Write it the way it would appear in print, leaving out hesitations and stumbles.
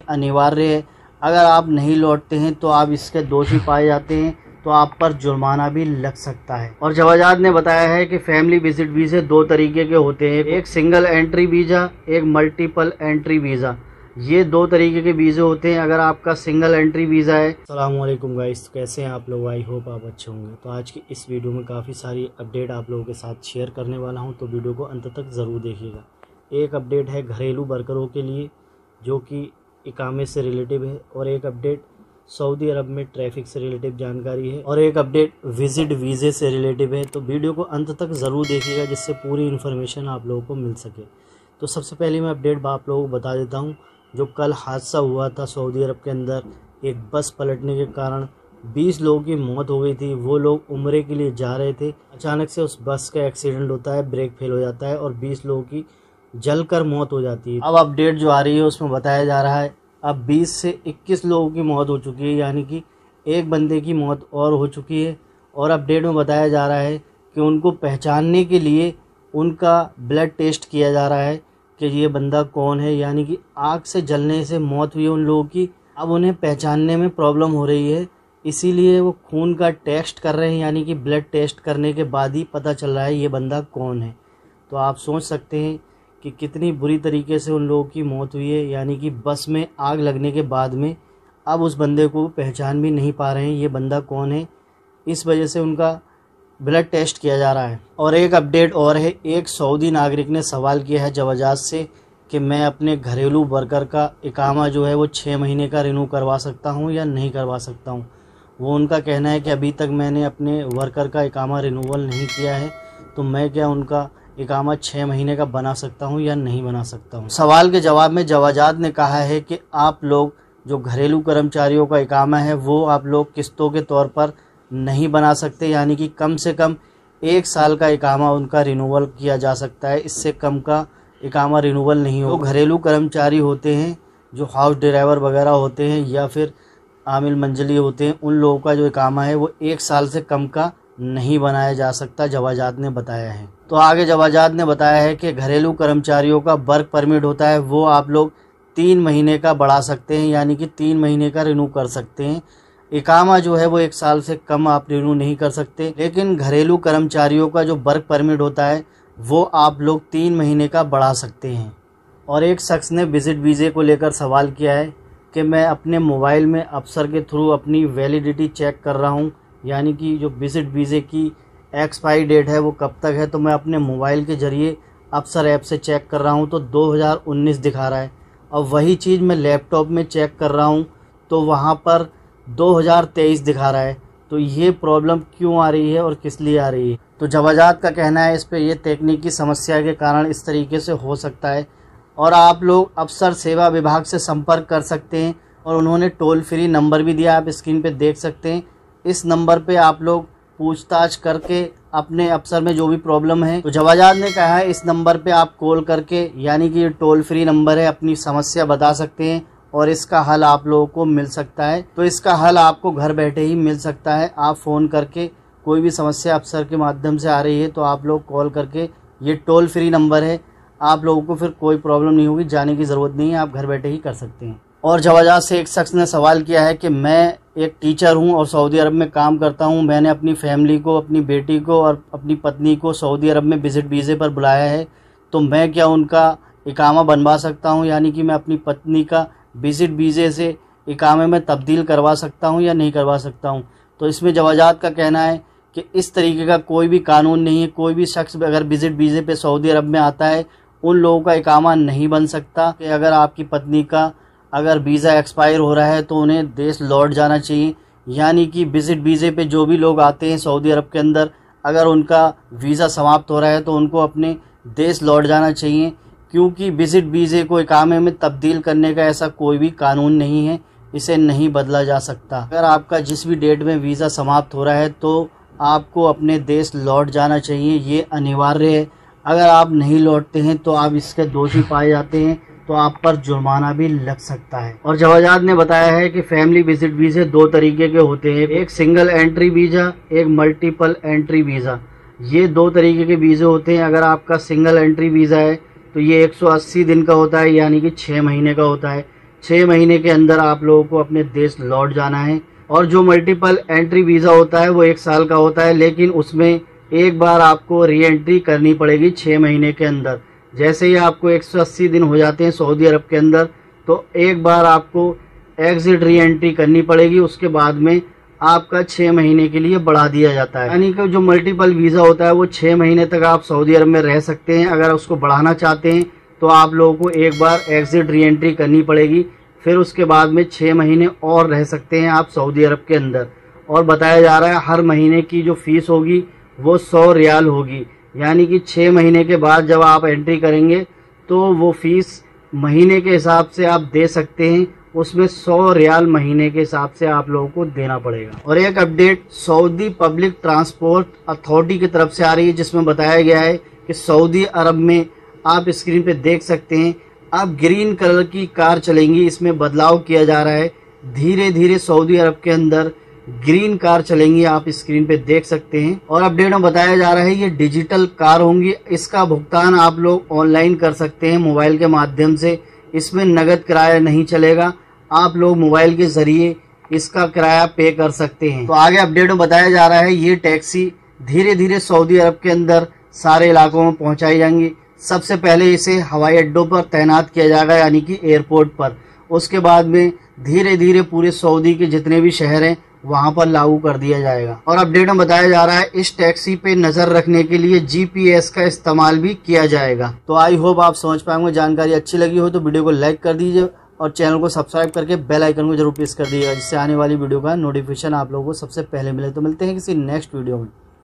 अनिवार्य है। अगर आप नहीं लौटते हैं तो आप इसके दोषी पाए जाते हैं, तो आप पर जुर्माना भी लग सकता है। और जवाजात ने बताया है कि फैमिली विजिट वीज़े दो तरीके के होते हैं, एक सिंगल एंट्री वीज़ा, एक मल्टीपल एंट्री वीज़ा। ये दो तरीके के वीज़े होते हैं। अगर आपका सिंगल एंट्री वीज़ा है। अस्सलाम वालेकुम गाइस, कैसे हैं आप लोग? आई होप आप अच्छे होंगे। तो आज की इस वीडियो में काफ़ी सारी अपडेट आप लोगों के साथ शेयर करने वाला हूं, तो वीडियो को अंत तक ज़रूर देखिएगा। एक अपडेट है घरेलू वर्करों के लिए जो कि इकामे से रिलेटिव है, और एक अपडेट सऊदी अरब में ट्रैफिक से रिलेटिव जानकारी है, और एक अपडेट विजिट वीज़े से रिलेटिव है। तो वीडियो को अंत तक ज़रूर देखिएगा जिससे पूरी इन्फॉर्मेशन आप लोगों को मिल सके। तो सबसे पहले मैं अपडेट आप लोगों को बता देता हूँ। जो कल हादसा हुआ था सऊदी अरब के अंदर, एक बस पलटने के कारण 20 लोगों की मौत हो गई थी। वो लोग उम्रे के लिए जा रहे थे, अचानक से उस बस का एक्सीडेंट होता है, ब्रेक फेल हो जाता है और 20 लोगों की जलकर मौत हो जाती है। अब अपडेट जो आ रही है उसमें बताया जा रहा है अब 20 से 21 लोगों की मौत हो चुकी है, यानी कि एक बंदे की मौत और हो चुकी है। और अपडेट में बताया जा रहा है कि उनको पहचानने के लिए उनका ब्लड टेस्ट किया जा रहा है कि ये बंदा कौन है, यानी कि आग से जलने से मौत हुई है उन लोगों की। अब उन्हें पहचानने में प्रॉब्लम हो रही है, इसीलिए वो खून का टेस्ट कर रहे हैं, यानी कि ब्लड टेस्ट करने के बाद ही पता चल रहा है ये बंदा कौन है। तो आप सोच सकते हैं कि कितनी बुरी तरीके से उन लोगों की मौत हुई है, यानी कि बस में आग लगने के बाद में अब उस बंदे को पहचान भी नहीं पा रहे हैं ये बंदा कौन है। इस वजह से उनका ब्लड टेस्ट किया जा रहा है। और एक अपडेट और है, एक सऊदी नागरिक ने सवाल किया है जवाजात से कि मैं अपने घरेलू वर्कर का इकामा जो है वो 6 महीने का रिन्यू करवा सकता हूँ या नहीं करवा सकता हूँ। वो उनका कहना है कि अभी तक मैंने अपने वर्कर का इकामा रिन्यूअल नहीं किया है, तो मैं क्या उनका इकामा 6 महीने का बना सकता हूं या नहीं बना सकता हूं। सवाल के जवाब में जवाजात ने कहा है कि आप लोग जो घरेलू कर्मचारियों का इकामा है वो आप लोग किस्तों के तौर पर नहीं बना सकते, यानी कि कम से कम 1 साल का इकामा उनका रिन्यूअल किया जा सकता है, इससे कम का इकामा रिन्यूअल नहीं हो। तो घरेलू कर्मचारी होते हैं, जो हाउस ड्राइवर वगैरह होते हैं या फिर आमिल मंजली होते हैं, उन लोगों का जो इकामा है वो 1 साल से कम का नहीं बनाया जा सकता, जवाजात ने बताया है। तो आगे जवाजात ने बताया है कि घरेलू कर्मचारियों का वर्क परमिट होता है वो आप लोग 3 महीने का बढ़ा सकते हैं, यानी कि 3 महीने का रिन्यू कर सकते हैं। इकामा जो है वो 1 साल से कम आप रिन्यू नहीं कर सकते, लेकिन घरेलू कर्मचारियों का जो वर्क परमिट होता है वो आप लोग 3 महीने का बढ़ा सकते हैं। और एक शख्स ने विजिट वीज़े को लेकर सवाल किया है कि मैं अपने मोबाइल में अफसर के थ्रू अपनी वैलिडिटी चेक कर रहा हूँ, यानी कि जो विजिट वीज़े की एक्सपायरी डेट है वो कब तक है, तो मैं अपने मोबाइल के ज़रिए अफसर ऐप से चेक कर रहा हूँ तो 2019 दिखा रहा है। और वही चीज़ मैं लैपटॉप में चेक कर रहा हूँ तो वहाँ पर 2023 दिखा रहा है। तो ये प्रॉब्लम क्यों आ रही है और किस लिए आ रही है? तो जवाजात का कहना है इस पर ये तकनीकी समस्या के कारण इस तरीके से हो सकता है। और आप लोग अफसर सेवा विभाग से संपर्क कर सकते हैं, और उन्होंने टोल फ्री नंबर भी दिया, आप स्क्रीन पर देख सकते हैं। इस नंबर पे आप लोग पूछताछ करके अपने अफसर में जो भी प्रॉब्लम है, तो जवाजात ने कहा है इस नंबर पे आप कॉल करके, यानी कि ये टोल फ्री नंबर है, अपनी समस्या बता सकते हैं और इसका हल आप लोगों को मिल सकता है। तो इसका हल आपको घर बैठे ही मिल सकता है। आप फ़ोन करके कोई भी समस्या अफसर के माध्यम से आ रही है तो आप लोग कॉल करके, ये टोल फ्री नंबर है, आप लोगों को फिर कोई प्रॉब्लम नहीं होगी, जाने की ज़रूरत नहीं है, आप घर बैठे ही कर सकते हैं। और जवाजात से एक शख्स ने सवाल किया है कि मैं एक टीचर हूं और सऊदी अरब में काम करता हूं, मैंने अपनी फैमिली को, अपनी बेटी को और अपनी पत्नी को सऊदी अरब में विजिट वीज़े पर बुलाया है, तो मैं क्या उनका इकामा बनवा सकता हूं, यानी कि मैं अपनी पत्नी का विजिट वीज़े से इकामे में तब्दील करवा सकता हूं या नहीं करवा सकता हूं। तो इसमें जवाजात का कहना है कि इस तरीके का कोई भी कानून नहीं है। कोई भी शख्स अगर विजिट वीज़े पे सऊदी अरब में आता है उन लोगों का इकामा नहीं बन सकता। कि अगर आपकी पत्नी का अगर वीज़ा एक्सपायर हो रहा है तो उन्हें देश लौट जाना चाहिए, यानी कि विजिट वीज़े पे जो भी लोग आते हैं सऊदी अरब के अंदर, अगर उनका वीज़ा समाप्त हो रहा है तो उनको अपने देश लौट जाना चाहिए, क्योंकि विजिट वीज़े को इकामे में तब्दील करने का ऐसा कोई भी कानून नहीं है, इसे नहीं बदला जा सकता। अगर आपका जिस भी डेट में वीज़ा समाप्त हो रहा है तो आपको अपने देश लौट जाना चाहिए, ये अनिवार्य है। अगर आप नहीं लौटते हैं तो आप इसके दोषी पाए जाते हैं, तो आप पर जुर्माना भी लग सकता है। और जवाजात ने बताया है कि फैमिली विजिट वीज़े दो तरीके के होते हैं, एक सिंगल एंट्री वीज़ा, एक मल्टीपल एंट्री वीज़ा। ये दो तरीके के वीज़े होते हैं। अगर आपका सिंगल एंट्री वीज़ा है तो ये 180 दिन का होता है, यानी कि 6 महीने का होता है। 6 महीने के अंदर आप लोगों को अपने देश लौट जाना है। और जो मल्टीपल एंट्री वीज़ा होता है वो 1 साल का होता है, लेकिन उसमें एक बार आपको री एंट्री करनी पड़ेगी 6 महीने के अंदर। जैसे ही आपको 180 दिन हो जाते हैं सऊदी अरब के अंदर, तो एक बार आपको एग्जिट री एंट्री करनी पड़ेगी। उसके बाद में आपका 6 महीने के लिए बढ़ा दिया जाता है। यानी कि जो मल्टीपल वीज़ा होता है वो 6 महीने तक आप सऊदी अरब में रह सकते हैं। अगर उसको बढ़ाना चाहते हैं तो आप लोगों को एक बार एग्जिट री एंट्री करनी पड़ेगी, फिर उसके बाद में 6 महीने और रह सकते हैं आप सऊदी अरब के अंदर। और बताया जा रहा है हर महीने की जो फीस होगी वो 100 रियाल होगी। यानी कि 6 महीने के बाद जब आप एंट्री करेंगे तो वो फीस महीने के हिसाब से आप दे सकते हैं, उसमें 100 रियाल महीने के हिसाब से आप लोगों को देना पड़ेगा। और एक update Saudi public transport authority की तरफ से आ रही है, जिसमें बताया गया है कि सऊदी अरब में आप स्क्रीन पे देख सकते हैं अब ग्रीन कलर की कार चलेंगी। इसमें बदलाव किया जा रहा है, धीरे धीरे सऊदी अरब के अंदर ग्रीन कार चलेंगी, आप स्क्रीन पे देख सकते हैं। और अपडेट में बताया जा रहा है ये डिजिटल कार होंगी। इसका भुगतान आप लोग ऑनलाइन कर सकते हैं मोबाइल के माध्यम से। इसमें नगद किराया नहीं चलेगा, आप लोग मोबाइल के जरिए इसका किराया पे कर सकते हैं। तो आगे अपडेट में बताया जा रहा है ये टैक्सी धीरे धीरे सऊदी अरब के अंदर सारे इलाकों में पहुंचाई जाएंगी। सबसे पहले इसे हवाई अड्डों पर तैनात किया जाएगा, यानी कि एयरपोर्ट पर। उसके बाद में धीरे धीरे पूरे सऊदी के जितने भी शहर हैं वहां पर लागू कर दिया जाएगा। और अपडेट में बताया जा रहा है इस टैक्सी पे नजर रखने के लिए GPS का इस्तेमाल भी किया जाएगा। तो आई होप आप समझ पाएंगे। जानकारी अच्छी लगी हो तो वीडियो को लाइक कर दीजिए और चैनल को सब्सक्राइब करके बेल आइकन को जरूर प्रेस कर दीजिएगा, जिससे आने वाली वीडियो का नोटिफिकेशन आप लोगों को सबसे पहले मिले। तो मिलते हैं किसी नेक्स्ट वीडियो में।